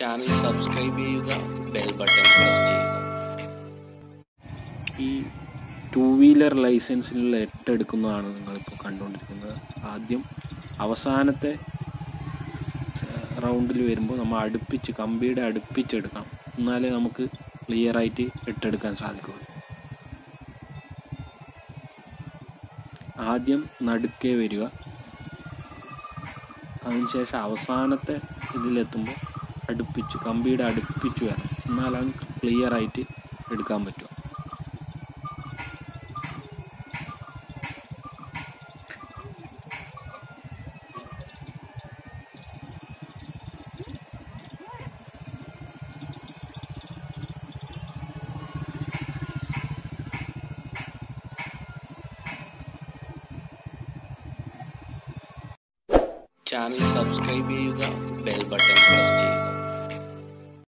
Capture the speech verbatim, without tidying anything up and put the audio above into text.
Channel subscribe ചെയ്യുക, bell button press ചെയ്യുക. ഈ ടൂ വീലർ ലൈസൻസിനുള്ള എട്ടെടുക്കുന്നതാണ് നിങ്ങളിപ്പോൾ കണ്ടുകൊണ്ടിരിക്കുന്നത്. ആദ്യം അവസാനത്തെ റൗണ്ടിൽ വരുമ്പോൾ നമ്മൾ അടുപ്പിച്ച് കമ്പിയുടെ അടുപ്പിച്ചെടുക്കാം, എന്നാലേ നമുക്ക് ക്ലിയറായിട്ട് എട്ടെടുക്കാൻ സാധിക്കുള്ളൂ. ആദ്യം നടുക്കേ വരിക, അതിനുശേഷം അവസാനത്തെ ഇതിലെത്തുമ്പോൾ അടുപ്പിച്ച് കമ്പിയുടെ അടുപ്പിച്ച് വരണം, എന്നാലാണ് ക്ലിയറായിട്ട് എടുക്കാൻ പറ്റുക. ചാനൽ സബ്സ്ക്രൈബ് ചെയ്യുക, ബെൽ ബട്ടൺ പ്രസ് ചെയ്യുക.